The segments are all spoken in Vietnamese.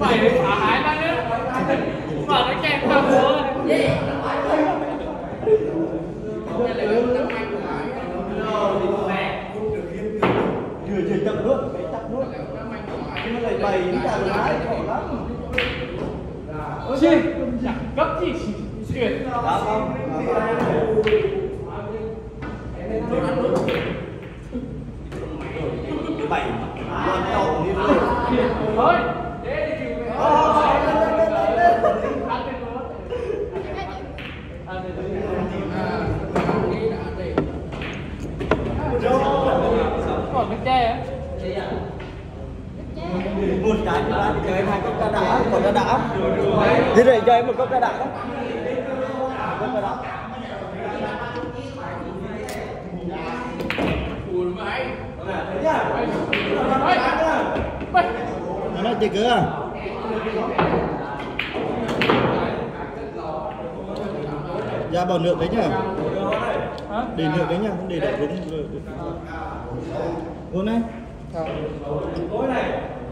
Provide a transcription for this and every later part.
Mày thả hái ra nữa. Mà nó kèm vào bố. Chưa chậm luôn, phải chậm luôn. Nó lại bày nó ra một cái khổ lắm. Chi, chẳng cấp gì chuyển. Đó không? Bảy con đầu đi luôn. Thôi. Còn cái tre á. Một cái cho anh chơi hai cốc trà đá, còn trà đá. Thế để cho em một cốc trà đá. Cốc trà đá. Nó nói gì cơ? Ra bò nước đấy nhá. Để nước đấy nhá, không để đổ đúng rồi. Uống đấy. Cối này.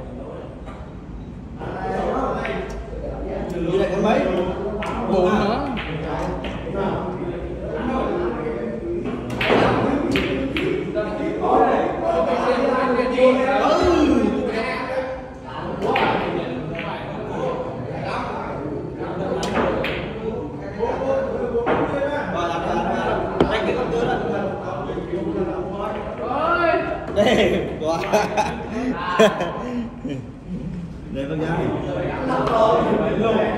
Như này có mấy? 4 nữa. Đây, quá. Đây bác nhá.